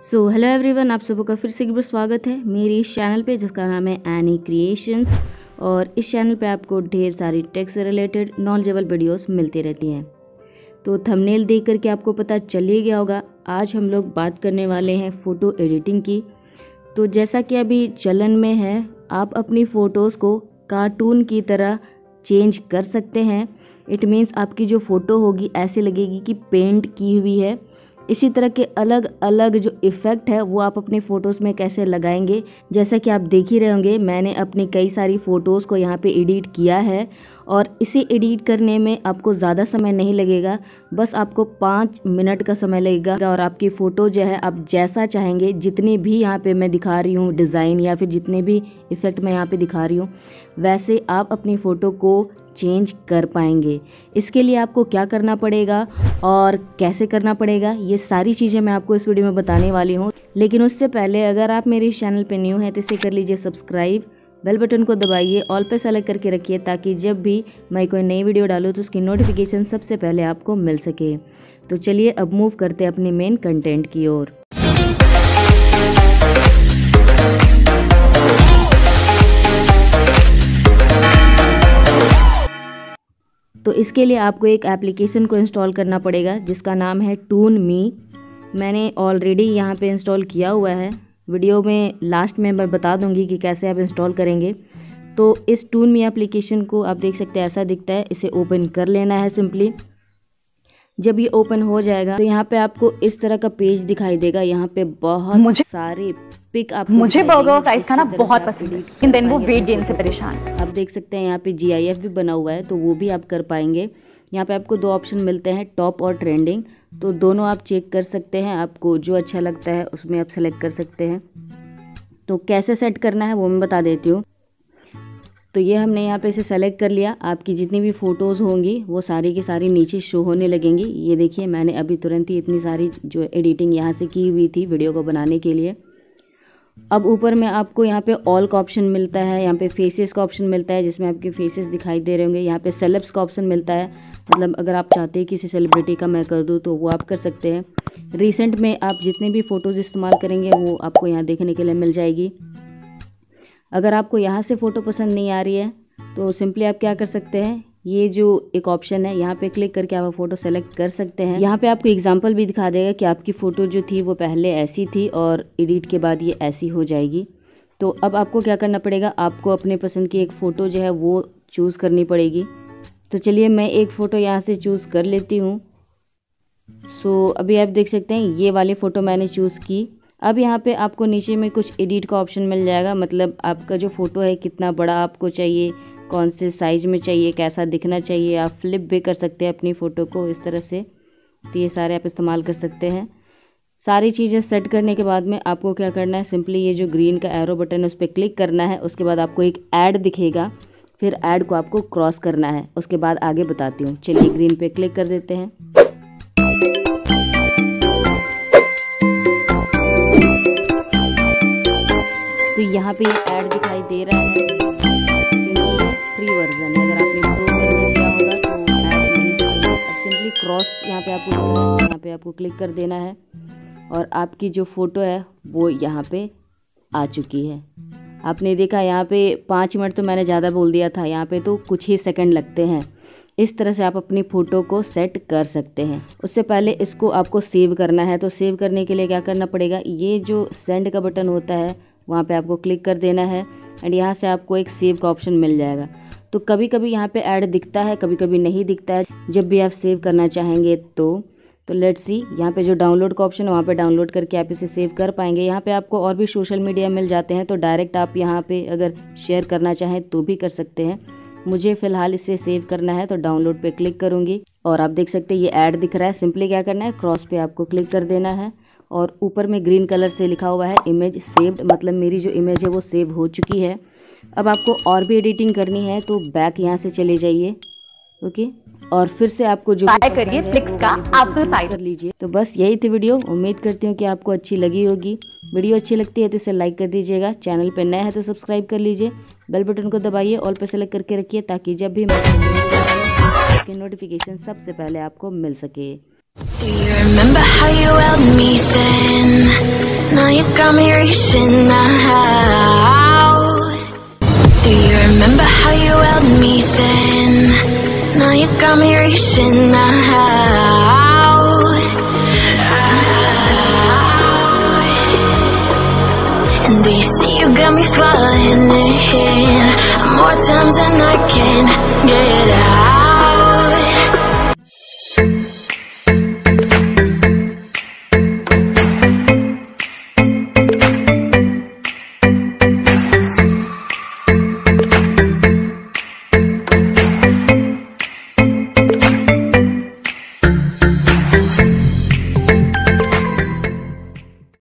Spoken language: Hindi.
सो हेलो एवरीवन, आप सबका फिर से एक बार स्वागत है मेरे इस चैनल पे जिसका नाम है एनी क्रिएशंस। और इस चैनल पे आपको ढेर सारी टेक से रिलेटेड नॉलेजेबल वीडियोस मिलती रहती हैं। तो थंबनेल देख करके आपको पता चल ही गया होगा, आज हम लोग बात करने वाले हैं फ़ोटो एडिटिंग की। तो जैसा कि अभी चलन में है, आप अपनी फ़ोटोज़ को कार्टून की तरह चेंज कर सकते हैं। इट मीन्स आपकी जो फ़ोटो होगी ऐसे लगेगी कि पेंट की हुई है। इसी तरह के अलग अलग जो इफ़ेक्ट है वो आप अपने फ़ोटोज़ में कैसे लगाएंगे, जैसा कि आप देख ही रहे होंगे मैंने अपनी कई सारी फ़ोटोज़ को यहाँ पे एडिट किया है। और इसे एडिट करने में आपको ज़्यादा समय नहीं लगेगा, बस आपको 5 मिनट का समय लगेगा और आपकी फ़ोटो जो है आप जैसा चाहेंगे, जितनी भी यहाँ पे मैं दिखा रही हूँ डिज़ाइन या फिर जितने भी इफ़ेक्ट मैं यहाँ पे दिखा रही हूँ, वैसे आप अपनी फ़ोटो को चेंज कर पाएंगे। इसके लिए आपको क्या करना पड़ेगा और कैसे करना पड़ेगा, ये सारी चीज़ें मैं आपको इस वीडियो में बताने वाली हूँ। लेकिन उससे पहले अगर आप मेरे इस चैनल पे न्यू हैं तो इसे कर लीजिए सब्सक्राइब, बेल बटन को दबाइए, ऑल पे सेलेक्ट करके रखिए ताकि जब भी मैं कोई नई वीडियो डालूँ तो उसकी नोटिफिकेशन सबसे पहले आपको मिल सके। तो चलिए अब मूव करते हैं अपने मेन कंटेंट की ओर। तो इसके लिए आपको एक एप्लीकेशन को इंस्टॉल करना पड़ेगा जिसका नाम है टून मी। मैंने ऑलरेडी यहाँ पे इंस्टॉल किया हुआ है, वीडियो में लास्ट में मैं बता दूंगी कि कैसे आप इंस्टॉल करेंगे। तो इस टून मी एप्लीकेशन को आप देख सकते हैं, ऐसा दिखता है। इसे ओपन कर लेना है सिंपली। जब ये ओपन हो जाएगा तो यहाँ पे आपको इस तरह का पेज दिखाई देगा। यहाँ पे बहुत सारे पिक आपको मुझे बर्गर और फ्राइज खाना बहुत पसंद है, लेकिन देन वो वेट गेन से परेशान। आप देख सकते हैं यहाँ पे GIF भी बना हुआ है, तो वो भी आप कर पाएंगे। यहाँ पे आपको 2 ऑप्शन मिलते हैं, टॉप और ट्रेंडिंग। तो दोनों आप चेक कर सकते हैं, आपको जो अच्छा लगता है उसमें आप सेलेक्ट कर सकते हैं। तो कैसे सेट करना है वो मैं बता देती हूँ। तो ये हमने यहाँ पे इसे सेलेक्ट कर लिया। आपकी जितनी भी फ़ोटोज़ होंगी वो सारी की सारी नीचे शो होने लगेंगी। ये देखिए मैंने अभी तुरंत ही इतनी सारी जो एडिटिंग यहाँ से की हुई थी वीडियो को बनाने के लिए। अब ऊपर में आपको यहाँ पे ऑल का ऑप्शन मिलता है, यहाँ पे फेसेस का ऑप्शन मिलता है जिसमें आपके फेसेस दिखाई दे रहे होंगे। यहाँ पे सेलेब्स का ऑप्शन मिलता है, मतलब अगर आप चाहते हैं किसी सेलिब्रिटी का मैं कर दूँ तो वो आप कर सकते हैं। रिसेंट में आप जितने भी फ़ोटोज़ इस्तेमाल करेंगे वो आपको यहाँ देखने के लिए मिल जाएगी। अगर आपको यहाँ से फ़ोटो पसंद नहीं आ रही है तो सिंपली आप क्या कर सकते हैं, ये जो एक ऑप्शन है यहाँ पे क्लिक करके आप फ़ोटो सेलेक्ट कर सकते हैं। यहाँ पे आपको एग्जांपल भी दिखा देगा कि आपकी फ़ोटो जो थी वो पहले ऐसी थी और एडिट के बाद ये ऐसी हो जाएगी। तो अब आपको क्या करना पड़ेगा, आपको अपने पसंद की एक फ़ोटो जो है वो चूज़ करनी पड़ेगी। तो चलिए मैं एक फ़ोटो यहाँ से चूज़ कर लेती हूँ। सो अभी आप देख सकते हैं ये वाली फ़ोटो मैंने चूज़ की। अब यहाँ पे आपको नीचे में कुछ एडिट का ऑप्शन मिल जाएगा, मतलब आपका जो फ़ोटो है कितना बड़ा आपको चाहिए, कौन से साइज़ में चाहिए, कैसा दिखना चाहिए। आप फ्लिप भी कर सकते हैं अपनी फ़ोटो को इस तरह से। तो ये सारे आप इस्तेमाल कर सकते हैं। सारी चीज़ें सेट करने के बाद में आपको क्या करना है, सिंपली ये जो ग्रीन का एरो बटन है उस पर क्लिक करना है। उसके बाद आपको एक ऐड दिखेगा, फिर ऐड को आपको क्रॉस करना है। उसके बाद आगे बताती हूँ। चलिए ग्रीन पे क्लिक कर देते हैं। तो यहाँ पे ऐड दिखाई दे रहा है क्योंकि ये फ्री वर्जन है। अगर आपने प्रो वर्जन लिया होगा तो ऐड नहीं दिखेगा। अब सिंपली क्रॉस यहाँ पे आपको दिख रहा है, यहाँ पे आपको क्लिक कर देना है और आपकी जो फ़ोटो है वो यहाँ पे आ चुकी है। आपने देखा यहाँ पे 5 मिनट तो मैंने ज़्यादा बोल दिया था, यहाँ पे तो कुछ ही सेकंड लगते हैं। इस तरह से आप अपनी फ़ोटो को सेट कर सकते हैं। उससे पहले इसको आपको सेव करना है। तो सेव करने के लिए क्या करना पड़ेगा, ये जो सेंड का बटन होता है वहाँ पे आपको क्लिक कर देना है एंड यहाँ से आपको एक सेव का ऑप्शन मिल जाएगा। तो कभी कभी यहाँ पे ऐड दिखता है, कभी कभी नहीं दिखता है। जब भी आप सेव करना चाहेंगे तो लेट्स सी, यहाँ पे जो डाउनलोड का ऑप्शन है वहाँ पे डाउनलोड करके आप इसे सेव कर पाएंगे। यहाँ पे आपको और भी सोशल मीडिया मिल जाते हैं, तो डायरेक्ट आप यहाँ पे अगर शेयर करना चाहें तो भी कर सकते हैं। मुझे फ़िलहाल इसे सेव करना है तो डाउनलोड पे क्लिक करूँगी और आप देख सकते हैं ये ऐड दिख रहा है। सिंपली क्या करना है, क्रॉस पे आपको क्लिक कर देना है और ऊपर में ग्रीन कलर से लिखा हुआ है इमेज सेव्ड, मतलब मेरी जो इमेज है वो सेव हो चुकी है। अब आपको और भी एडिटिंग करनी है तो बैक यहाँ से चले जाइए, ओके, और फिर से आपको जो करिए फ्लिक्स का एप्पल साइड कर लीजिए। तो बस यही थी वीडियो। उम्मीद करती हूँ कि आपको अच्छी लगी होगी। वीडियो अच्छी लगती है तो इसे लाइक कर दीजिएगा, चैनल पे नए हैं तो सब्सक्राइब कर लीजिए, बेल बटन को दबाइए, ऑल पे सेलेक्ट करके रखिए ताकि जब भी मैं उसकी नोटिफिकेशन सबसे पहले आपको मिल सके। Do you remember how you held me then? you got me reaching out. Do you remember how you held me then? Now you got me reaching out. And do you see you got me falling in more times than I can get out?